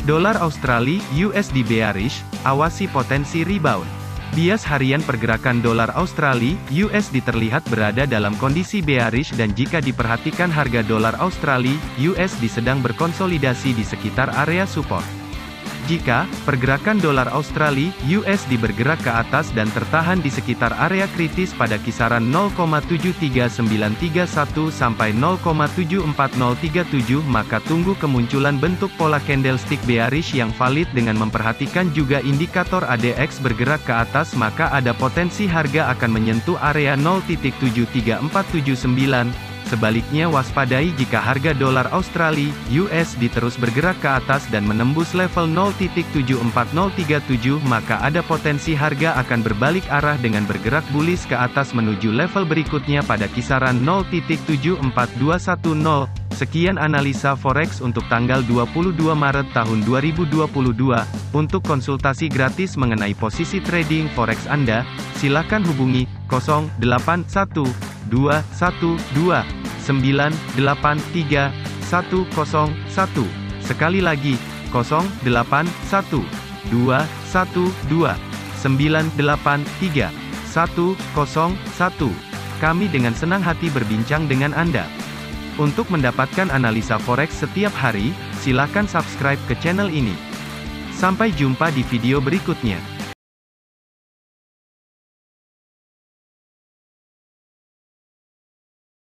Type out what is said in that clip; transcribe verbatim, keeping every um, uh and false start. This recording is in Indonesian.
Dolar Australia U S D bearish, awasi potensi rebound. Bias harian pergerakan dolar Australia U S D terlihat berada dalam kondisi bearish dan jika diperhatikan harga dolar Australia U S D sedang berkonsolidasi di sekitar area support. Jika pergerakan dolar Australia U S D bergerak ke atas dan tertahan di sekitar area kritis pada kisaran nol koma tujuh tiga sembilan tiga satu sampai nol koma tujuh empat nol tiga tujuh, maka tunggu kemunculan bentuk pola candlestick bearish yang valid dengan memperhatikan juga indikator A D X bergerak ke atas, maka ada potensi harga akan menyentuh area nol titik tujuh tiga empat tujuh sembilan. Sebaliknya waspadai jika harga dolar Australia U S D terus bergerak ke atas dan menembus level nol titik tujuh empat nol tiga tujuh, maka ada potensi harga akan berbalik arah dengan bergerak bullish ke atas menuju level berikutnya pada kisaran nol titik tujuh empat dua satu nol. Sekian analisa forex untuk tanggal dua puluh dua Maret tahun dua ribu dua puluh dua. Untuk konsultasi gratis mengenai posisi trading forex Anda, silakan hubungi nol delapan satu dua satu dua sembilan delapan tiga satu nol satu. Sekali lagi, nol delapan satu dua satu dua sembilan delapan tiga satu nol satu. Kami dengan senang hati berbincang dengan Anda. Untuk mendapatkan analisa forex setiap hari, silakan subscribe ke channel ini. Sampai jumpa di video berikutnya.